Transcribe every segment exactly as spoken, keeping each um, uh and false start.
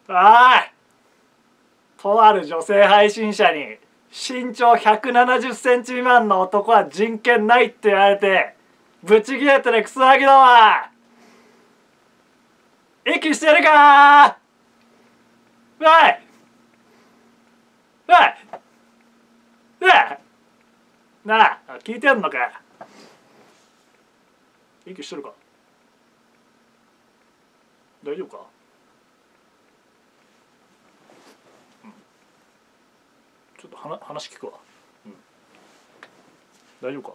あい、とある女性配信者に身長ひゃくななじゅっセンチ未満の男は人権ないって言われてブチギレてるクソガキだわ。息してるかー。おいおいおい、なあ、聞いてんのか。息してるか。大丈夫か。ちょっと話話聞くわ、うん、大丈夫か。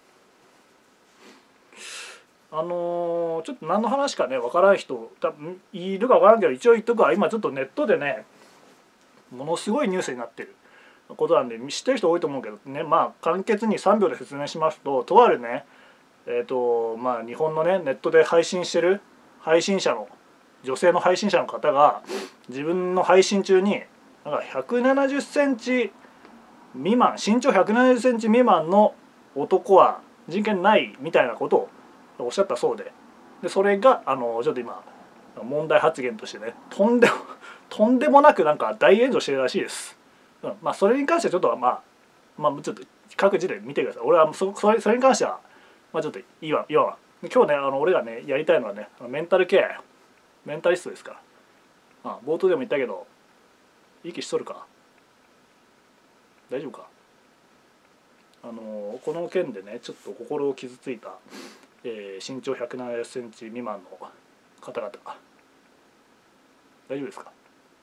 あのー、ちょっと何の話かね分からん人多分いるか分からんけど、一応言っとくわ。今ちょっとネットでねものすごいニュースになってることなんで知ってる人多いと思うけどね、まあ簡潔にさんびょうで説明しますと、とあるねえっ、ー、とまあ日本のねネットで配信してる配信者の女性の配信者の方が自分の配信中になんかひゃくななじゅっセンチ未満、身長ひゃくななじゅっセンチ未満の男は人権ないみたいなことをおっしゃったそうで、でそれがあのちょっと今問題発言としてねとんでもとんでもなくなんか大炎上してるらしいです。うん、まあそれに関してはちょっとまあまあちょっと各自で見てください。俺はそそれそれに関してはまあちょっといいわいいわ。今日ねあの俺がねやりたいのはねメンタルケア、メンタリストですから。あ冒頭でも言ったけど息しとるか。大丈夫か。あのこの件でねちょっと心を傷ついた、えー、身長ひゃくななじゅっセンチ未満の方々大丈夫ですか。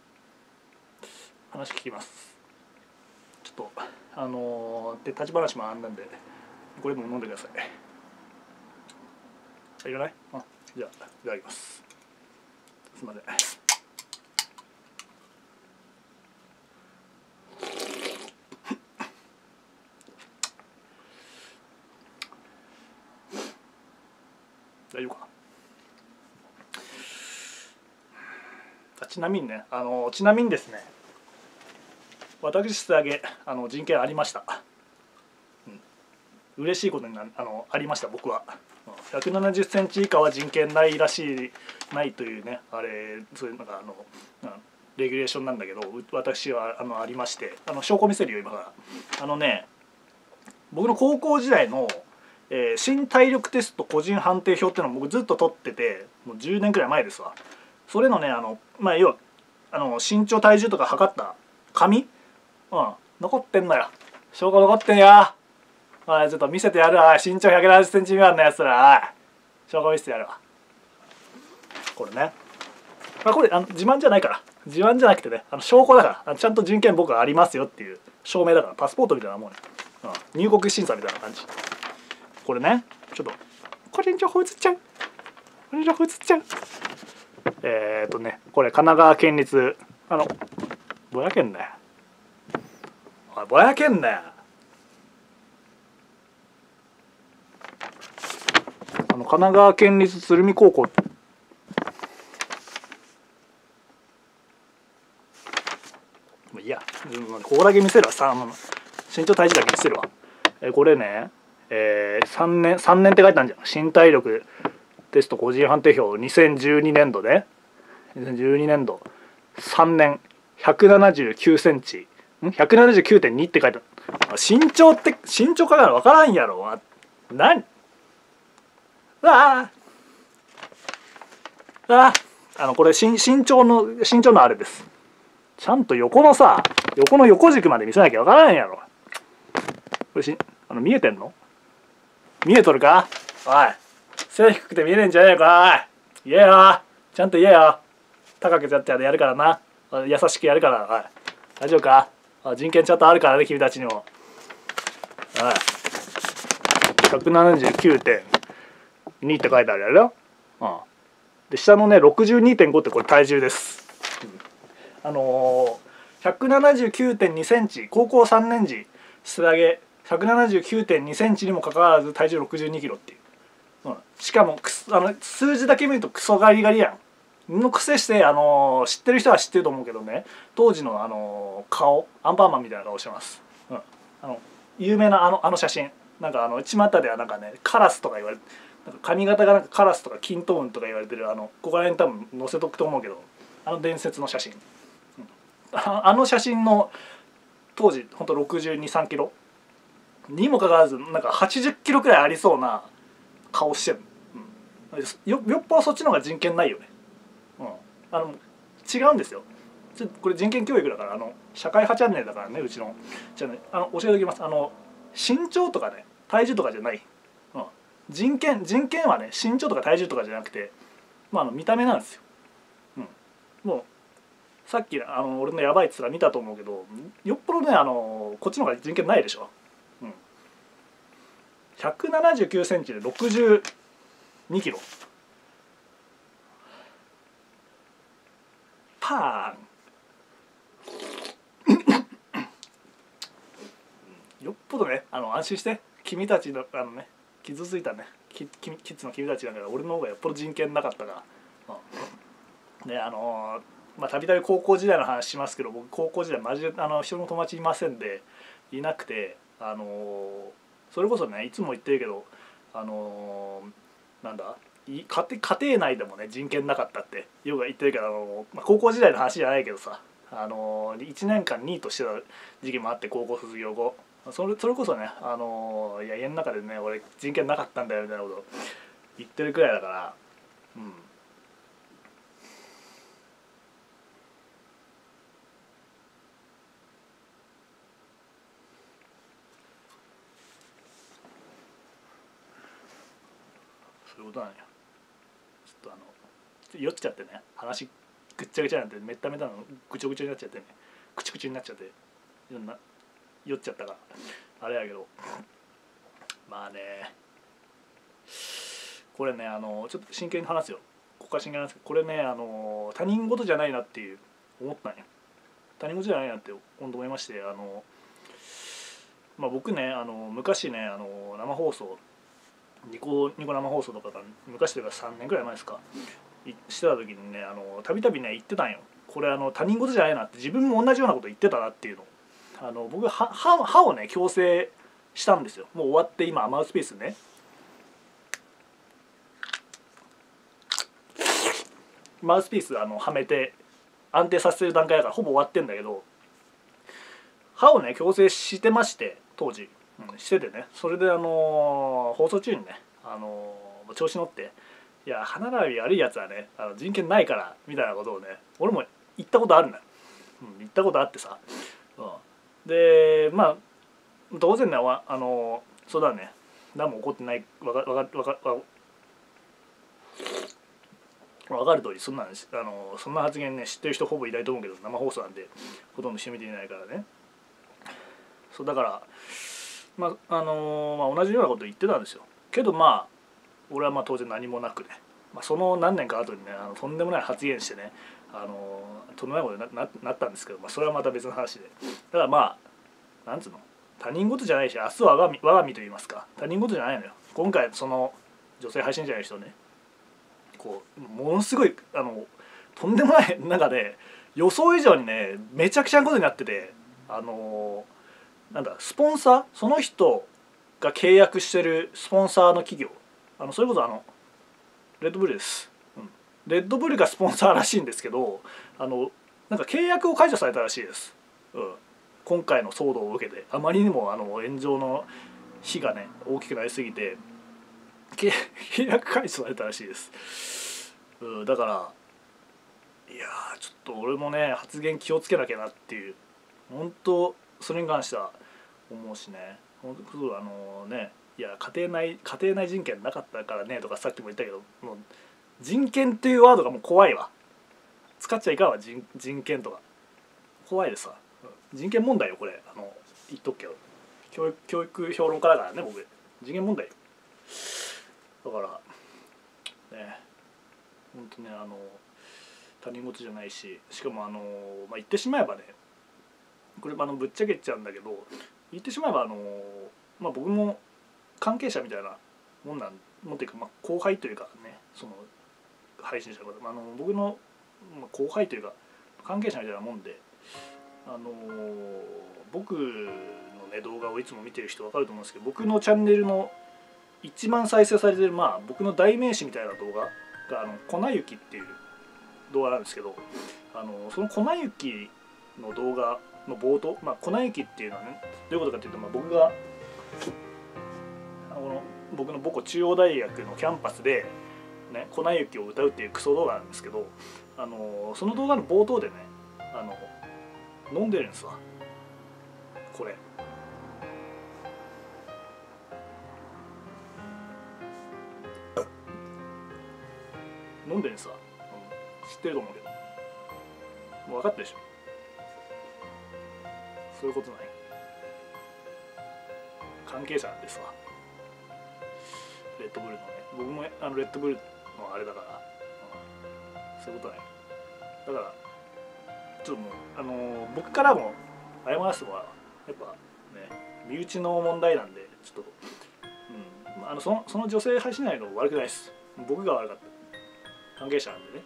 話聞きます。ちょっとあのー、で立ち話もあんなんでこれも飲んでください。いらない？あ、じゃあいただきます。すいません。大丈夫か。ちなみにねあのちなみにですね私素揚げあの人権ありました、うん、嬉しいことになあのありました。僕はひゃくななじゅっセンチ以下は人権ないらしいないというねあれそういうなんかあの、うん、レギュレーションなんだけど私はあのありまして、あの証拠見せるよ今から。あのね僕の高校時代のえー、新体力テスト個人判定表っていうのを僕ずっと取っててもうじゅうねんくらい前ですわ。それのねあのまあ要はあの身長体重とか測った紙、うん、残ってんのよ。証拠残ってんよ。おいちょっと見せてやるわ。身長ひゃくななじゅっセンチ未満のやつらおい証拠見せてやるわ。これね、まあ、これあの自慢じゃないから自慢じゃなくてねあの証拠だからあのちゃんと人権僕はありますよっていう証明だからパスポートみたいなもんね、うん、入国審査みたいな感じ。これねちょっと個人情報映っちゃう個人情報映っちゃうえー、っとねこれ神奈川県立あのぼやけんなよおいぼやけんなよあの神奈川県立鶴見高校もういいやここだけ見せるわ。さ身長体重だけ見せるわ。えこれねえー、さんねんさんねんって書いてあるじゃん。新体力テスト個人判定表にせんじゅうにねんどでにせんじゅうにねんどさんねんひゃくななじゅうきゅうセンチん ひゃくななじゅうきゅうてんに って書いてある。身長って身長から分からんやろ。何ああああのこれ身身長の身長のあれです。ちゃんと横のさ横の横軸まで見せなきゃ分からんやろ。これしあの見えてんの見えとるか。おい背低くて見えねえんじゃねえか。おい言えよちゃんと言えよ。高くやってやるからな。優しくやるから。おい大丈夫か。人権ちゃんとあるからね君たちにも。おい ひゃくななじゅうきゅうてんに って書いてあるやろ、うん、で下のね ろくじゅうにてんご ってこれ体重です、うん、あのー、ひゃくななじゅうきゅうてんにセンチ高校さんねん時素揚げ ひゃくななじゅうきゅうてんにセンチにもかかわらず体重ろくじゅうにキロっていう、うん、しかもくすあの数字だけ見るとクソガリガリやんの癖して、あのー、知ってる人は知ってると思うけどね当時の、あのー、顔アンパンマンみたいな顔してます、うん、あの有名なあのあの写真なんかあの巷ではなんかねカラスとか言われなんか髪型がなんかカラスとかキントーンとか言われてるあのここら辺多分載せとくと思うけどあの伝説の写真、うん、ああの写真の当時ほんとろくじゅうに、さんキロにもかかわらずなんかはちじゅっキロくらいありそうな顔してる、うん、よ, よっぽどそっちの方が人権ないよね、うん、あの違うんですよ。これ人権教育だから、あの社会派チャンネルだからね、うちのチャンネル、あの教えておきます。あの身長とかね体重とかじゃない、うん、人権人権はね身長とか体重とかじゃなくて、まあ、あの見た目なんですよ、うん、もうさっきあの俺のやばいっつら見たと思うけど、よっぽどねあのこっちの方が人権ないでしょ、うん、ひゃくななじゅうきゅうセンチでろくじゅうにキロパーンよっぽどねあの安心して、君たちのあのね傷ついたねキキッズの君たちだから俺の方がよっぽど人権なかったから、うん、であのまあたびたび高校時代の話しますけど、僕高校時代マジであの一人も友達いませんでいなくて、あのそれこそねいつも言ってるけど、あのなんだ家庭、家庭内でもね人権なかったってよく言ってるけど、あの、まあ、高校時代の話じゃないけどさ、あのいちねんかんニートしてた時期もあって、高校卒業後それそれこそね、あのいや家の中でね俺人権なかったんだよみたいなこと言ってるくらいだから、うん。そういうことなんや。ちょっとあの酔っちゃってね、話ぐっちゃぐちゃになって、めっためたのぐちょぐちょになっちゃってね、くちくちになっちゃって、いろんな酔っちゃったからあれやけど、まあねこれねあのちょっと真剣に話すよ。ここから真剣なんですけど、これねあの他人事じゃないなっていう思ったんや。他人事じゃないなって本当思いまして、あの、まあ、僕ねあの昔ねあの生放送ニコニコ生放送とかが昔というかさんねんくらい前ですかしてた時にね、あのたびたびね言ってたんよ。これあの他人事じゃないなって、自分も同じようなこと言ってたなっていうのを、あの僕歯歯をね矯正したんですよ。もう終わって今マウスピースねマウスピースあのはめて安定させてる段階だからほぼ終わってんだけど、歯をね矯正してまして当時、うん、しててね、それであの放送中にねあの調子乗って「いや歯並び悪いやつはねあの人権ないから」みたいなことをね俺も言ったことあるんだよ、うん、言ったことあってさ、うん、でまあ当然ねあのそうだね何も起こってないわかわかわか分かる通りそんなんですあのそんな発言ね知ってる人ほぼいないと思うけど、生放送なんでほとんどしてみていないからね。そうだからまああのまあ、同じようなこと言ってたんですよ。けどまあ俺はまあ当然何もなくね、まあ、その何年か後にねあのとんでもない発言してねあのとんでもないことに な, な, なったんですけど、まあ、それはまた別の話で、だからまあなんつうの他人事じゃないし、明日は我が身我が身と言いますか他人事じゃないのよ。今回その女性配信者の人ねこうものすごいあのとんでもない中で予想以上にねめちゃくちゃなことになってて、あのなんだスポンサーその人が契約してるスポンサーの企業、あのそれこそあのレッドブルです、うん、レッドブルがスポンサーらしいんですけど、あのなんか契約を解除されたらしいです、うん、今回の騒動を受けてあまりにもあの炎上の火がね大きくなりすぎて契約解除されたらしいです、うん、だからいやーちょっと俺もね発言気をつけなきゃなっていう本当それに関しては思うしね、本当あのねいや家庭内家庭内人権なかったからねとかさっきも言ったけど、もう人権っていうワードがもう怖いわ。使っちゃいかんわ 人, 人権とか怖いでさ、人権問題よこれ、あの言っとくけど教育教育評論家だからね僕、人権問題よ。だからね本当ねあの他人事じゃないし、しかもあの、まあ、言ってしまえばねこれあのぶっちゃけちゃうんだけど、言ってしまえばあの、まあ、僕も関係者みたいなもんなんもんていうか、まあ、後輩というかねその配信者の方、あの僕の後輩というか関係者みたいなもんで、あの僕のね動画をいつも見てる人分かると思うんですけど、僕のチャンネルの一番再生されてるまあ僕の代名詞みたいな動画があの粉雪っていう動画なんですけど、あのその粉雪の動画の冒頭、まあ、粉雪っていうのはねどういうことかっていうと、まあ、僕があの僕の母校中央大学のキャンパスで、ね、粉雪を歌うっていうクソ動画なんですけど、あのその動画の冒頭でねあの飲んでるんですわこれ。飲んでるんですわ、うん、知ってると思うけどもう分かったでしょ。そういうことない関係者なんですわレッドブルのね。僕もあのレッドブルのあれだから、うん、そういうことないだからちょっともうあのー僕からも謝らせてもらう。やっぱね身内の問題なんでちょっと、うん、あのそのその女性配信内の悪くないです。僕が悪かった。関係者なんでね、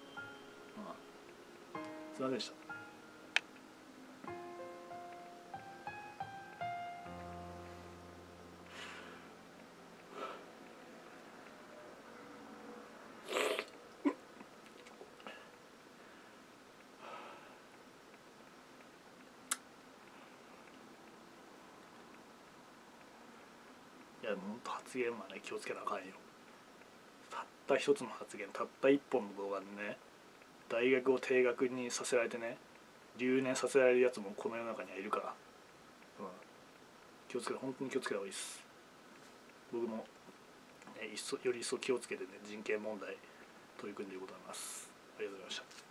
うん、すいませんでした。いや、ほんと発言はね気をつけなあかんよ。たった一つの発言、たった一本の動画でね大学を停学にさせられてね留年させられるやつもこの世の中にはいるから、うん、気をつけて、本当に気をつけた方がいいです。僕も、ね、一層より一層気をつけてね人権問題取り組んでいることになります。ありがとうございました。